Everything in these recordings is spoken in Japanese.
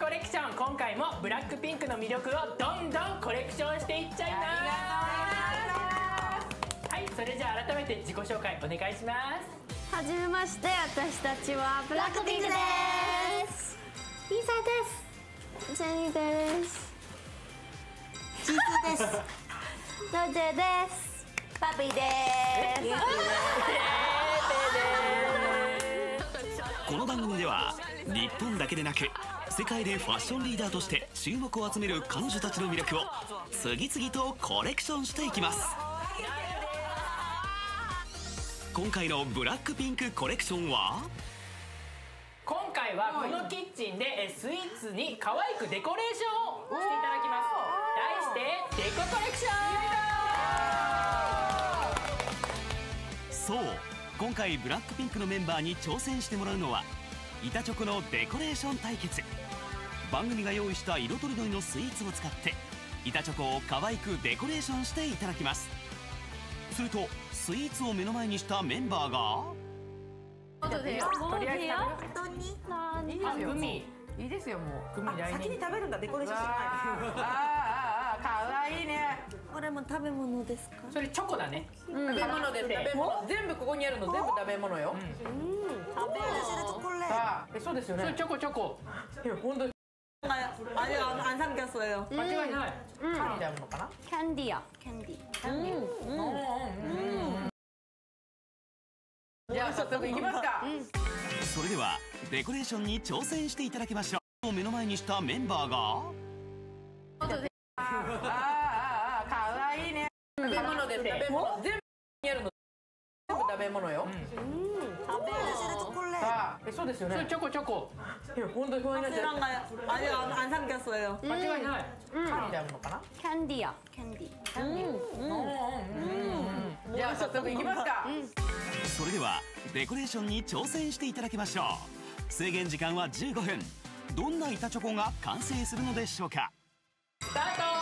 コレクション、今回もブラックピンクの魅力をどんどんコレクションしていっちゃいます。はい、それじゃあ改めて自己紹介お願いします。 はじめまして、私たちはブラックピンクです。リサです。ジェニーです。 チーズです。 ロジェです。パピです。 この番組では日本だけでなく世界でファッションリーダーとして注目を集める彼女たちの魅力を次々とコレクションしていきます。今回のブラックピンクコレクションは、 今回はこのキッチンでスイーツに可愛くデコレーションをしていただきます。題してデココレクション。 そう、今回ブラックピンクのメンバーに挑戦してもらうのは板チョコのデコレーション対決。番組が用意した色とりどりのスイーツを使って板チョコを可愛くデコレーションしていただきます。するとスイーツを目の前にしたメンバーが、 とりあえずグミいいですよ、もう。 グミ来年先に食べるんだ、デコレーションしない。 かわいいね。 これも食べ物ですか？ それチョコだね。 食べ物です。食べ物。全部ここにあるの全部食べ物よ。 食べるチョコレート。 さあ、そうですよね。 それチョコチョコ。 いや、本当に。 안삼켰어요。 間違いない。 カニであるのかな。 キャンディア、キャンディ。 じゃあ早速いきますか。 それではデコレーションに挑戦していただきましょう。目の前にしたメンバーが、 かわいいね。食べ物です。食べ物。全部にあるの全部食べ物よ。 食べるチョコレート。 さあ、そうですよね。 それチョコチョコ。 いや、本当に不安になっちゃう。 안삼켰어요。 間違いない。 カニであるのかな。 キャンディア、キャンディ。 じゃあ早速いきますか。 それではデコレーションに挑戦していただきましょう。制限時間は15分。どんな板チョコが完成するのでしょうか。 スタート。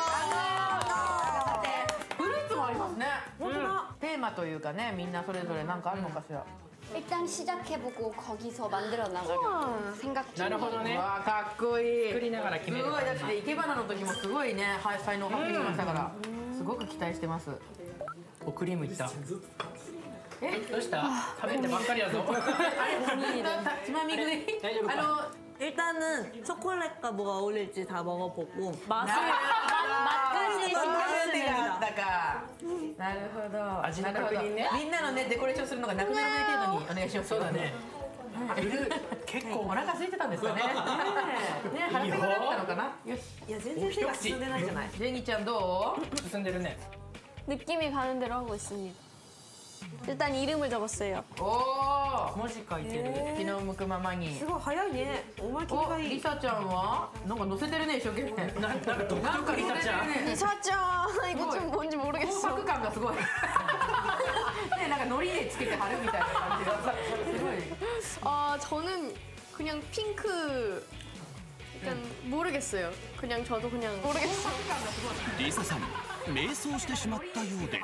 フルーツもありますね。本当だ。テーマというかね、みんなそれぞれなんかあるのかしら。 일단 시작해보고 거기서 만들어 나가려고 생각 なる 중이에요. ほどね。 わあ、かっこいい。 作りながら決める。 すごい、だって生け花の時もすごいね、才能発揮しましたから、すごく期待してます。 おクリームいった。どうした？食べてばっかりだぞ。 あれ、つまみ食い。 大丈夫か？ 일단은 초콜릿과 뭐가 어울릴지 다 먹어보고 맛까지 신경 があったか。なるほど。 味の確認ね。 みんなのね、デコレーションするのがなくならない程度にお願いします。 そうだね。結構お腹空いてたんですかね。ね、腹ペコだったのかな。よし。 いや全然手が進んでないじゃない。 ジェニーちゃんどう？ 進んでるね。 느낌이 가는 대로 하고 있습니다. 일단 이름을 적었어요. おお。 文字書いてる。 気の向くままに。 すごい早いね。お前気がいい。 リサちゃんはなんか乗せてるね、一生懸命。 なんか独特リサちゃん。 리사짱 이거 좀 뭔지 紅 모르겠어. 白感がすごい。ね、なんか海苔でつけて貼るみたいな感じがさ、すごい。 저는 그냥 핑크. 일단 모르겠어요. 그냥 저도 그냥 모르겠어요. リサさん迷走してしまったようです。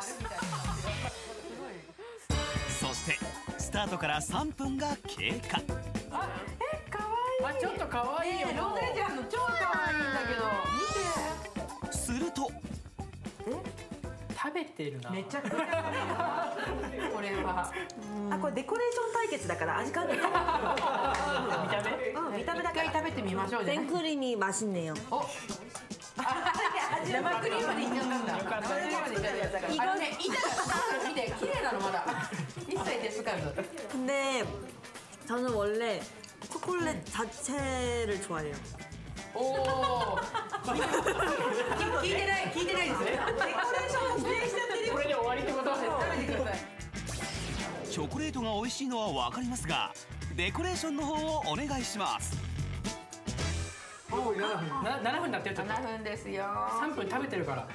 そしてスタートから3分が経過。 可愛い。 あ、ちょっと可愛いよ。 ロゼちゃんの超可愛いんだけど。見て。 すると食べてるな。 めちゃくちゃ可愛いな。これは。 あ、これデコレーション対決だから味感じ。 見た目？ 見た目だ一から。 回食べてみましょう。じゃあね。 생크림이 맛있네요. お。生クリームまでいっちゃったんだ。生クリームまでいっちゃったから。あのね、板が見て綺麗なのまだ。一切手つかず。 근데 저는 원래 초콜릿 자체를 좋아해요. おお。聞いてないですね。デコレーション否定しちゃってるよ。 これで終わりってこと？ 食べてください。 チョコレートが美味しいのは分かりますが、デコレーションの方をお願いします。 7分だってよ。ちょっと 7分ですよ。 3分食べてるから。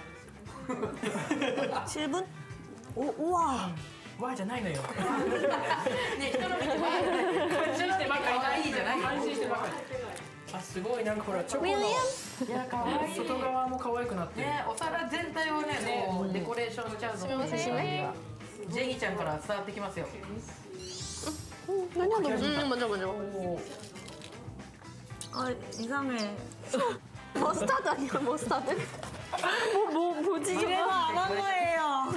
7분? 우와. わーじゃないのよ。 ね、人の見てば感心してばっかり。 可愛いじゃない。 感心してばっかり。あ、すごいなんかほらチョコのいや可愛い。 外側も可愛くなってる。 ね、お皿全体をね、こうデコレーションしちゃうの。ジェニーちゃんから伝わってきますよ。 아니야, 너 먼저. 오. 아 이상해. 머스타드 아니야 머스타드? 뭐지 이래서 안 한 거예요.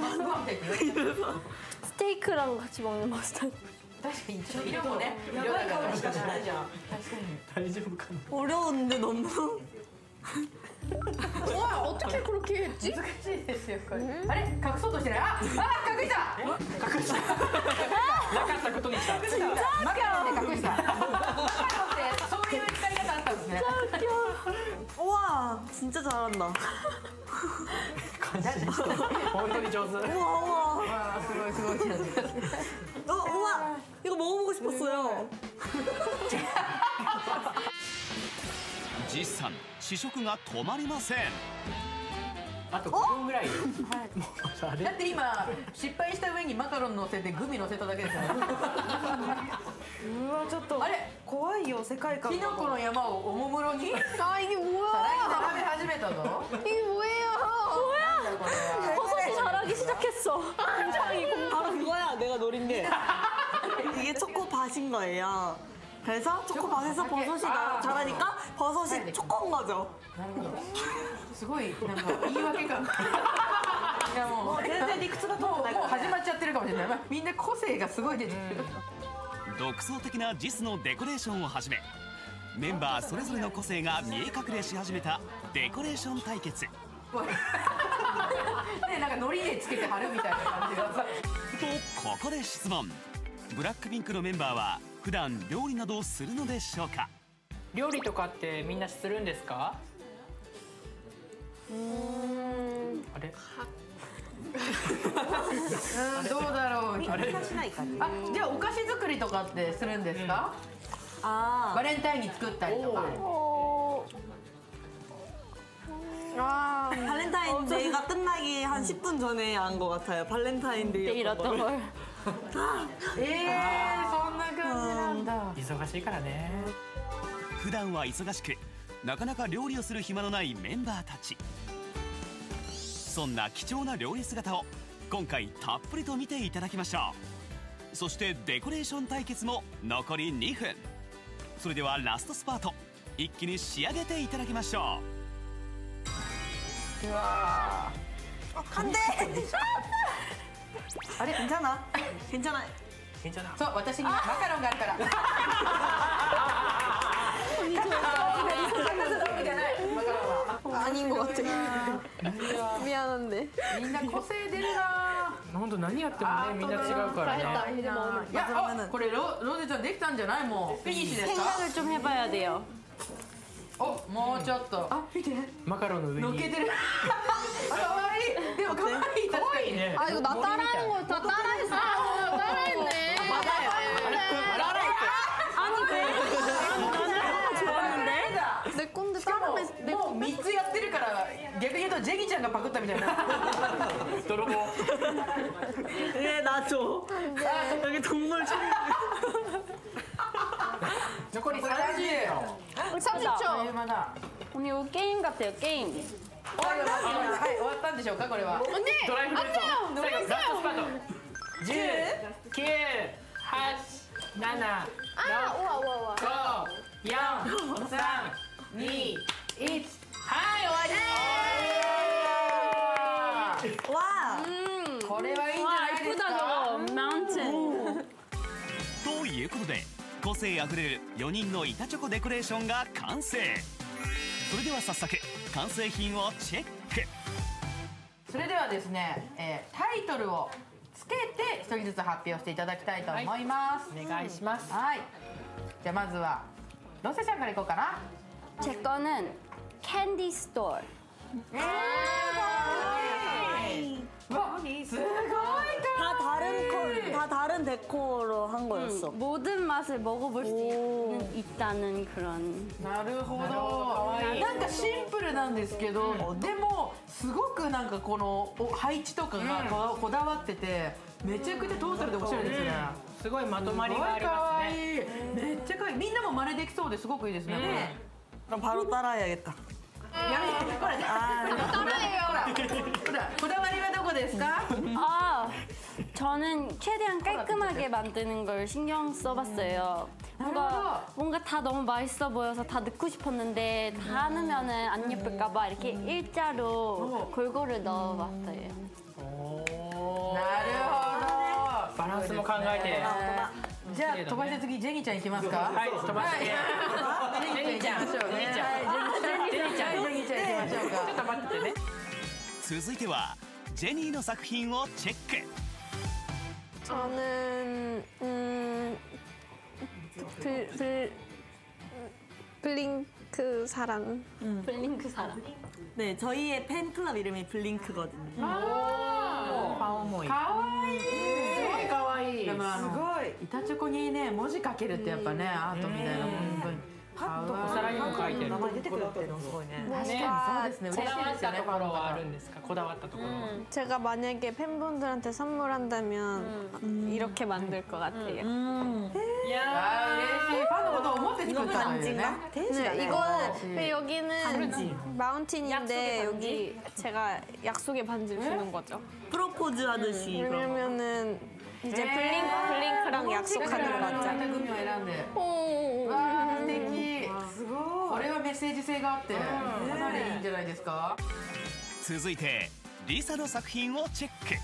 스테이크랑 같이 먹는 머스타드. 確かに色もね色だから確かに大丈夫かな。 어려운데 너무. 와 어떻게 그렇게 했지? 難しいですよこれあれ隠そうとしてないあ隠した隠した。なかったことにした。 マカロンで隠したそういう使い方あったんですね 우와 진짜 잘한다. 本当に上手。 우와. あーすごいすごい 우와 이거 먹어보고 싶었어요. 実さん試食が止まりません。 あと5分ぐらい。もうあれ。 だって今失敗した上にマカロン乗せてグミ乗せただけですようわちょっとあれ怖いよ世界観キノコの山をおもむろに 아 이게 さ 뭐야? らに並べ始めたぞ 이게 뭐예요? なんだこれは 버섯이 자라기 시작했어. 굉장히 바로 그거야 내가 노린 게. 이게 초코밭인 거예요. 그래서 초코밭에서 버섯이 자라니까 버섯이 초코인 거죠. なるほどすごいなんか言い訳感いやもう全然理屈が通ってないもう始まっちゃってるかもしれないみんな個性がすごい出てる独創的なジスのデコレーションをはじめメンバーそれぞれの個性が見え隠れし始めたデコレーション対決とねなんか海苔でつけて貼るみたいな感じがさここで質問。ブラックピンクのメンバーは普段料理などをするのでしょうか。 料理とかってみんなするんですか？あれ？ どうだろうあれ？ あじゃあお菓子作りとかってするんですか、 아 バレンタインに作ったりとか 아 발렌타인데이가 끝나기 한 10분 전에 안 것 같아요. 발렌타인데이였던 이랬던 걸. 걸. そんな感じなんだ忙しいからね。 普段は忙しくなかなか料理をする暇のないメンバーたち。そんな貴重な料理姿を今回たっぷりと見ていただきましょう。そしてデコレーション対決も残り2分。それではラストスパート一気に仕上げていただきましょう。 안 돼! 아니 괜찮아. 괜찮아. 괜찮아. そう私にマカロンがあるからじゃないマカロンは 아닌 것 같아. 미안한데. みんな個性出るな本当何やってもねみんな違うからね。 이제 먹는. いやあこれロゼちゃんできたんじゃないもうフィニッシュですか 생각을 좀 해봐야 돼요. おもうちょっとあ見てマカロンの上に乗っけてるあ可愛いでも可愛い確かにね。 아 이거 나 따라하는 거 다 따라했어. 따라했네. 아니 왜? 나는 좋았는데? 내 건데 しかも 따라했어. もう3つやってるから逆に言うとジェギちゃんがパクったみたいな泥棒。 얘나 줘. 여기 동물 좀. 残り30秒。 30초. まだ 언니 이거 게임 같아요 게임. 終わったんでしょうかこれは 언니 ドライフルーツを 안 돼요. 最後ラストスパート。10、9、8、7、 아 우와 우와 우와. 5、4、3、2、1。はい終わり。 와. これはいいんじゃないです 예쁘다 か 저거. 마운틴. ということで個性あふれる4人の板チョコデコレーションが完成。それでは早速完成品をチェック。 それではですね、タイトルをつけて一人ずつ発表していただきたいと思います、 お願いします。 はい、じゃあまずはロセちゃんからいこうかな 제 거는 캔디 스토어. わすごい 다 다른 데코로 한 거였어. 모든 맛을 먹어볼 수 있다는 그런. なるほどなんかシンプルなんですけど、でもすごくなんかこの配置とかがこだわっててめちゃくちゃトータルでおしゃれですね、 すごいまとまりすごいがあります可愛いね。 めっちゃ可愛いみんなも真似できそうですごくいいですね、これ 그럼 바로 따라해야겠다. やめてほらほらこだわりはどこですか 아, 저는 최대한 깔끔하게 만드는 걸 신경 써봤어요. 뭔가 다 너무 맛있어 보여서 다 넣고 싶었는데 다 넣으면은 안 예쁠까봐 이렇게 일자로 골고루 넣어봤어요. なるほど。 バランスも考えて。 じゃあ飛ばして次ジェニーちゃんいきますか。 はい、飛ばして。ジェニーちゃん、ジェニーちゃん、ジェニーちゃん、 ジェニーちゃん行きましょうか。 ちょっと待っててね。 続いてはジェニーの作品をチェック。 저는 블링크 사랑. 블링크 사랑. 네, 저희의 팬클럽 이름이 블링크거든요. 顔もいい。 かわいい。すごいかわいい。 すごい。 板チョコにね文字書けるってやっぱねアートみたいな部分。 パッとお皿にも書いてる。 名前出てくるっていうのすごいね。 確かにそうですね。 こ嬉しいですよね。 だわったところはあるんですか。こだわったところは。 제가 만약에 팬분들한테 선물한다면 이렇게 만들 것 같아요. いやあー嬉しい。ファンのことを思って作ったんだよね。 네, 이거는 여기는 마운틴인데 여기 제가 약속의 반지를 주는 거죠. 프로포즈 하듯이. 왜냐면은 이제 블링크랑 약속하는 選 거죠. 組を選んで。 오. わあ素敵。すごい。これはメッセージ性があってかなりいいんじゃないですか。 続いてリサの作品をチェック。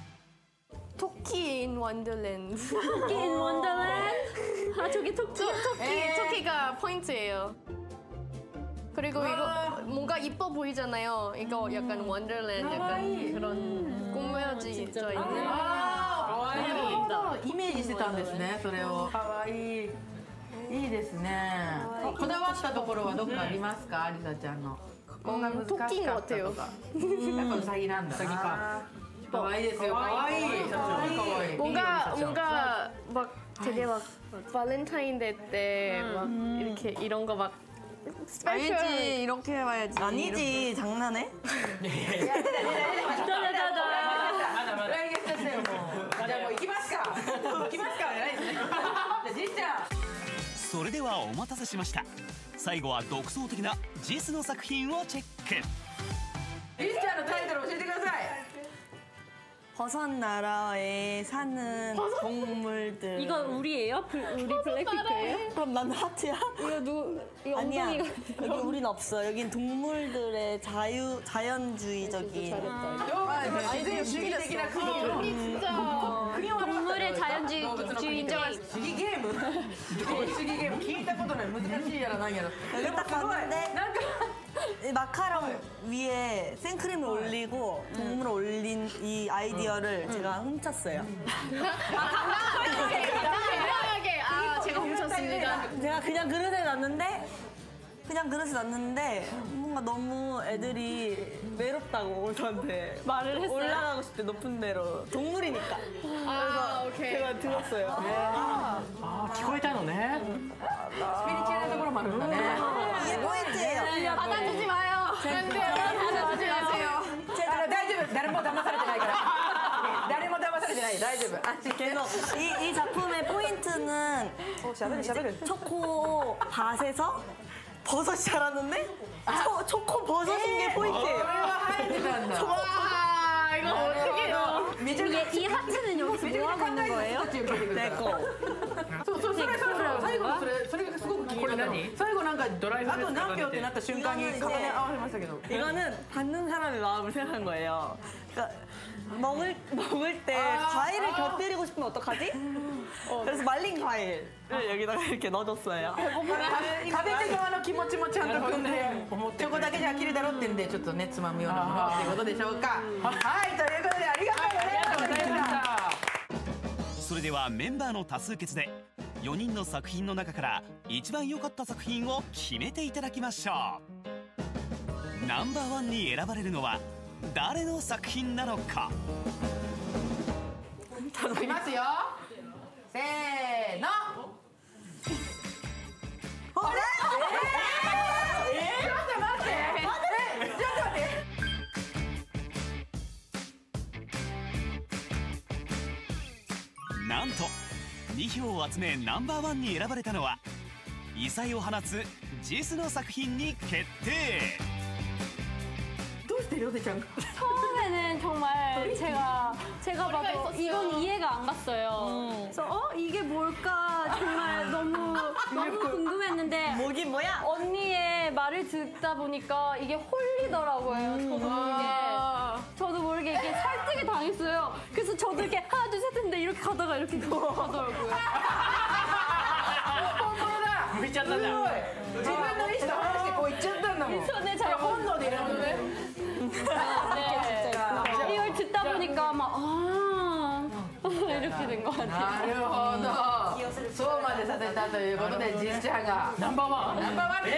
토끼 인 원더랜드. 토끼 인 원더랜드? 아 저기 토끼가 포인트예요. 그리고 이거 뭔가 이뻐 보이잖아요. 이거 약간 원더랜드 약간 그런 꾸며져 있는. なるほどイメージしてたんですねそれを。かわいい。いいですね。こだわったところはどっかありますか、リサちゃんの。ここが難しかったとか。やっぱウサギなんだな。ウサギか。かわいいですよ。かわいい。かわいい。 뭔가 막 되게 막 발렌타인데이 때 막 이렇게 이런 거 막 알지 이렇게 해봐야지. 아니지, 장난해? まだまだ。 来月ですよもう。じゃあもう行きますか。行きますかじゃないですね。じゃあじいちゃん。 それではお待たせしました。最後は独創的なジスの作品をチェック。 じいちゃんのタイトル教えてください。 버섯 나라에 사는 동물들. 이건 우리예요? 우리 블랙핑크예요? 그럼 난 하트야? 이거 아니야. 엉덩이가 여기 우린 없어. 여긴 동물들의 자연주의적인. 自然主義的な国を。 동물의 자연주의적인 主義ゲーム。主義ゲーム聞いたことない難しいやらなんやら。 여기 딱 봤는데 なんか。 이 마카롱 위에 생크림을 올리고 동물을 올린 이 아이디어를 제가 훔쳤어요. 당당하게 제가 훔쳤습니다. 제가 그냥 그릇에 놨는데 뭔가 너무 애들이 외롭다고 저한테 말을 했어요? 올라가고 싶대 높은 데로 동물이니까. 오케이. 제가 들었어요. あ、聞こえたのね。 スピリチュアルなところもあるんだね。 이게 포인트예요. 받아주지 마요. 받아주지 마세요. 大丈夫。誰も騙されてないから。誰も騙されてない。大丈夫。安心して。 그래서 이 작품의 포인트는 초코밭에서 버섯이 자랐는데 초코 버섯인 게 포인트예요. これは生えてたんだ。 와 이거 어떻게? めちゃくちゃ 이 하트는 여기서 뭐 하고 있는 거예요? 내 거. そう最後のそれがすごく気になったの。最後なんかドライフルーツあと何秒ってなった瞬間に 이거는 顔 이제 に合わせましたけど。 이거는 받는 사람의 마음을 생각한 거예요. 그러니까 먹을 때 과일을 곁들이고 싶으면 어떡하지? 그래서 말린 과일을 여기다가 이렇게 넣어줬어요. 食べ手側の気持ちもちゃんと組んで、チョコだけじゃ飽きるだろってんでちょっとねつまむようなものっていうことでしょうか。はいということでありがとうございました。 それではメンバーの多数決で4人の作品の中から一番良かった作品を決めていただきましょう。ナンバーワンに選ばれるのは誰の作品なのか。 いきますよ。せーの。あれ？ちょっと待って。ちょっと待って。 なんと2票を集めナンバーワンに選ばれたのは異彩を放つジスの作品に決定。 どうしてりょうせちゃんが？ 처음에는 정말 제가 봐도 이건 이해가 안 갔어요. 그래서 이게 뭘까 정말 너무 너무 궁금했는데 뭐긴 뭐야? 언니의 말을 듣다 보니까 이게 홀리더라고요. 저도 모르게 이게 설득이 당했어요. 그래서 저도 이렇게 하나 둘 셋 했는데 이렇게 가다가 이렇게 가더라고요. 向いちゃったじゃん。 自分の意思と話してこう言っちゃったんだもん。 손에 잘 本能で選ぶね。 이걸 듣다 보니까 막 이렇게 된 것 같아요. なるほど。そうまでさせたということで、実写がナンバーワン。 ナンバーワン。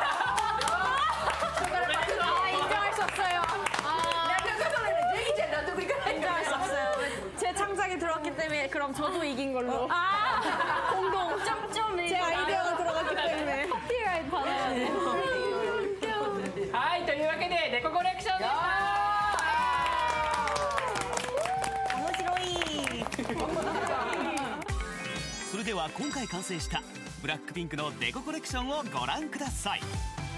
인정할 수 없어요. なんかそれね、ジェイちゃん納得いかないんだよ。 제 창작이 들어왔기 때문에 그럼 저도 이긴 걸로. 공동 점점이 제 아이디어가 들어갔기 때문에 커피라이트 받아야 돼. はいというわけでデココレクションでした。 面白い。 それでは今回完成したブラックピンクのデココレクションをご覧ください。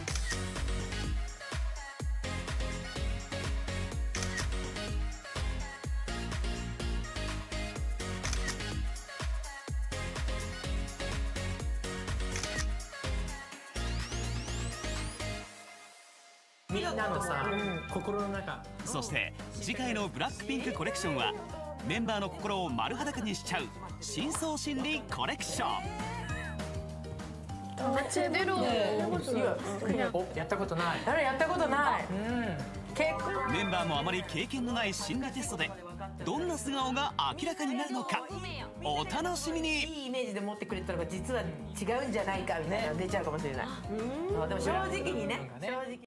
みんなのさ、心の中。 そして次回のブラックピンクコレクションはメンバーの心を丸裸にしちゃう深層心理コレクション。 제대로 お、やったことない。 誰やったことない。結構メンバーもあまり経験のない心理テストでどんな素顔が明らかになるのかお楽しみに。 いいイメージで持ってくれたのが実は違うんじゃないかみたいなの出ちゃうかもしれない。でも正直にね。正直